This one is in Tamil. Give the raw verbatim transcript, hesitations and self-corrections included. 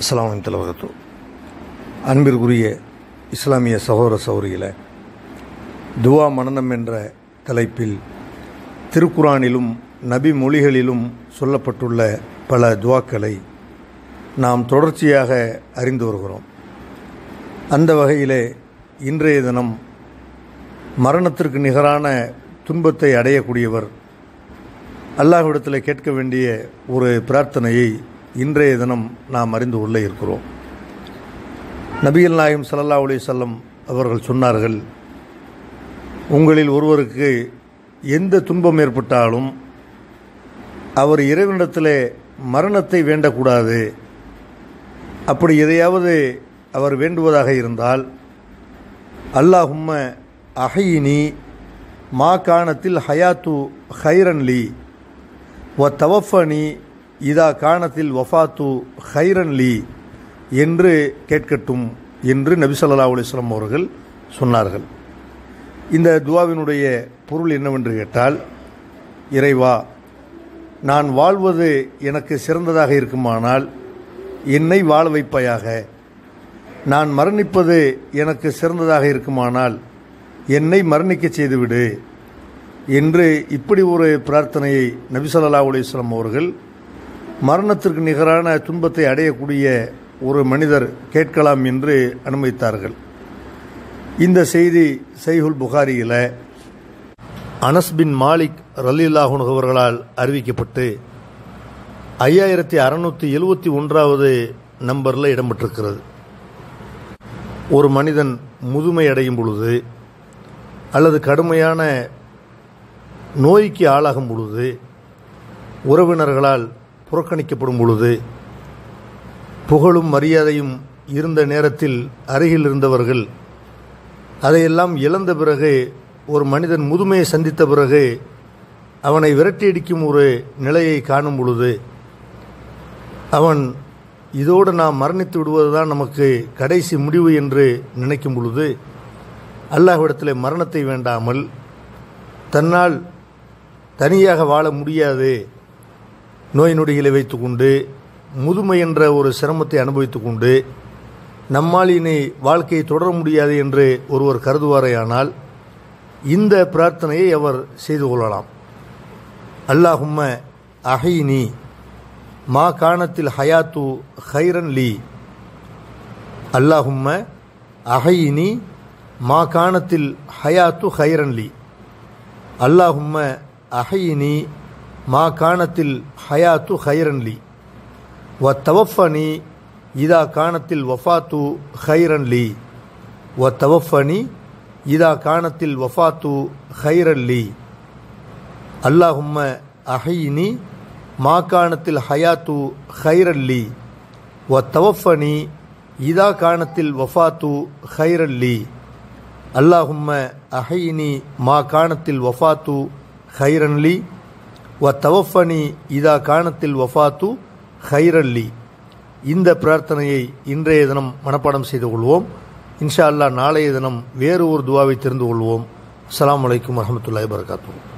அஸ்ஸலாமு அலைக்கும் வரஹ்மத்துல்லாஹி வபரகாத்துஹு. அன்பிற்குரிய இஸ்லாமிய சகோதர சகோதரிகளே, துவா மனனம் என்ற தலைப்பில் திருக்குரானிலும் நபி மொழிகளிலும் சொல்லப்பட்டுள்ள பல துவாக்களை நாம் தொடர்ச்சியாக அறிந்து வருகிறோம். அந்த வகையிலே இன்றைய தினம் மரணத்திற்கு நிகரான துன்பத்தை அடையக்கூடியவர் அல்லாஹ்விடத்தில் கேட்க வேண்டிய ஒரு பிரார்த்தனையை இன்றைய தினம் நாம் அறிந்து கொள்ள இருக்கிறோம். நபிகள் நாயகம் ஸல்லல்லாஹு அலைஹி வஸல்லம் அவர்கள் சொன்னார்கள், உங்களில் ஒருவருக்கு எந்த துன்பம் ஏற்பட்டாலும் அவர் இறைவனிடத்திலே மரணத்தை வேண்டக்கூடாது. அப்படி எதையாவது அவர் வேண்டுவதாக இருந்தால், அல்லாஹும்ம அஹையினி மா கானத்தில் ஹயாத்து ஹைரன்லி வ தவஃபனி இதா கானத்தில் வஃபாத்து ஹைரன்லி என்று கேட்கட்டும் என்று நபி ஸல்லல்லாஹு அலைஹி வஸல்லம் அவர்கள் சொன்னார்கள். இந்த துவாவினுடைய பொருள் என்னவென்று கேட்டால், இறைவா, நான் வாழ்வது எனக்கு சிறந்ததாக இருக்குமானால் என்னை வாழ வைப்பாயாக. நான் மரணிப்பது எனக்கு சிறந்ததாக இருக்குமானால் என்னை மரணிக்க செய்துவிடு என்று இப்படி ஒரு பிரார்த்தனையை நபி ஸல்லல்லாஹு அலைஹி வஸல்லம் அவர்கள் மரணத்திற்கு நிகரான துன்பத்தை அடையக்கூடிய ஒரு மனிதர் கேட்கலாம் என்று அனுமதித்தார்கள். இந்த செய்தி சஹீஹுல் புகாரியில் அனஸ் பின் மாலிக் ரலியல்லாஹு அன்ஹு அவர்களால் அறிவிக்கப்பட்டு ஐயாயிரத்தி அறுநூற்றி எழுபத்தி ஒன்றாவது நம்பரில் இடம்பெற்றிருக்கிறது. ஒரு மனிதன் முதுமை அடையும் பொழுது அல்லது கடுமையான நோய்க்கு ஆளாகும் பொழுது, உறவினர்களால் புறக்கணிக்கப்படும் பொழுது, புகழும் மரியாதையும் இருந்த நேரத்தில் அருகில் இருந்தவர்கள் அதையெல்லாம் இழந்த பிறகு, ஒரு மனிதன் முதுமையை சந்தித்த பிறகு அவனை விரட்டியடிக்கும் ஒரு நிலையை காணும் பொழுது, அவன் இதோடு நாம் மரணித்து விடுவதுதான் நமக்கு கடைசி முடிவு என்று நினைக்கும் பொழுது, அல்லாஹ்விடத்தில் மரணத்தை வேண்டாமல் தன்னால் தனியாக வாழ முடியாது, நோய் நொடிகளை வைத்துக்கொண்டு முதுமை என்ற ஒரு சிரமத்தை அனுபவித்து கொண்டு நம்மால் இனி வாழ்க்கையை தொடர முடியாது என்று ஒருவர் கருதுவாரேயானால் இந்த பிரார்த்தனையை அவர் செய்து கொள்ளலாம். அல்லாஹும்ம அஹைனி மா கானத்தில் ஹயாத்து ஹைரன் லி. அல்லாஹும்ம அஹைனி மா கானத்தில் ஹயாத்து ஹைரன் லி. அல்லாஹும்ம அஹைனி மா கானத்தில் ஹயாத்து ஹைரன் லி வ தவஃபனி இதா கானத்தில் வஃபாத்து ஹைரன் லி வ தவஃபனி இதா கானத்தில் வஃபாத்து ஹைரன் லி. அல்லாஹும்ம அஹைனி மா கானத்தில் ஹயாத்து ஹைரன் லி வ தவஃபனி இதா கானத்தில் வஃபாத்து ஹைரன் லி. அல்லாஹும்ம அஹைனி மா கானத்தில் வஃபாத்து ஹைரன் லி வ தவஃபனி இதா கானத்தில் வஃபாத்து ஹைரன் லி. இந்த பிரார்த்தனையை இன்றைய தினம் மனப்பாடம் செய்து கொள்வோம். இன்ஷா அல்லாஹ் நாளைய தினம் வேறு ஒரு துவாவை தெரிந்து கொள்வோம். அஸ்ஸலாமு அலைக்கும் வரஹ்மத்துல்லாஹி வபரகாத்துஹு.